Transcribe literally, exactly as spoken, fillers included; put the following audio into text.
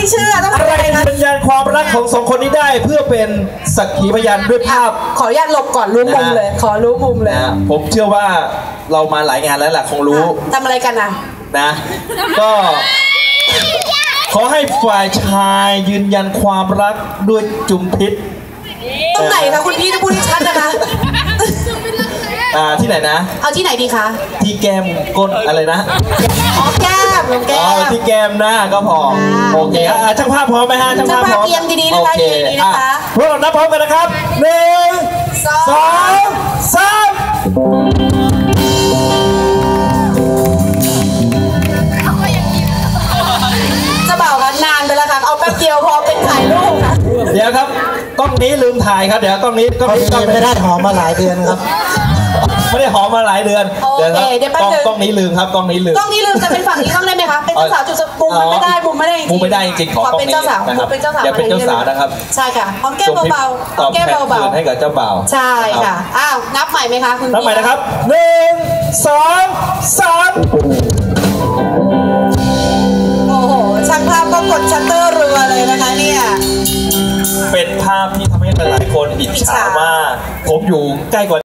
เชื่อต้องอะไรนะเป็นยันความรักของสองคนนี้ได้เพื่อเป็นสักขีพยานด้วยภาพขออนุญาตหลบก่อนรู้มุมเลยขอรู้มุมเลยผมเชื่อว่าเรามาหลายงานแล้วแหละคงรู้ทำอะไรกันนะนะก็ขอให้ฝ่ายชายยืนยันความรักด้วยจุมพิษตรงไหนคะคุณพี่จะพูดให้ชัดนะคะอ่าที่ไหนนะเอาที่ไหนดีคะที่แก้มก้นอะไรนะอ๋อแก้มลงแก้มที่แก้มหน้าก็พอโอเคอ่ะช่างภาพพร้อมไหมฮะช่างภาพพร้อมเตรียมดีๆนะคะดีๆนะคะพวกเรานับพร้อมกันนะครับหนึ่งสองสามจะเบากันนานไปแล้วค่ะเอาแป๊บเดียวพอเป็นถ่ายรูปค่ะเดี๋ยวครับกล้องนี้ลืมถ่ายครับเดี๋ยวกล้องนี้กล้องนี้ไม่ได้หอมมาหลายเดือนครับไม่ได้หอมมาหลายเดือนเดี๋ยวเดี๋ยวแป๊บนึงกล้องนี้ลืมครับกล้องนี้ลืมกล้องนี้ลืมจะเป็นฝั่งนี้กล้องได้ไหมคะเป็นเจ้าสาวจุดมุมไม่ได้มุมไม่ได้จริงมุมไม่ได้จริงขอเป็นเจ้าสาวนะครับเป็นเจ้าสาวอย่าเป็นเจ้าสาวนะครับใช่ค่ะหอมแก้มเบาๆหอมแก้มเบาๆให้กับเจ้าบ่าวใช่ค่ะอ้าวนับใหม่ไหมคะคุณนับใหม่นะครับหนึ่งสองสามโอ้โหช่างภาพก็กดชัตเตอร์รัวเลยนะคะเนี่ยเป็นภาพที่ทำให้หลายคนอิจฉามากผมอยู่ใกล้กว่า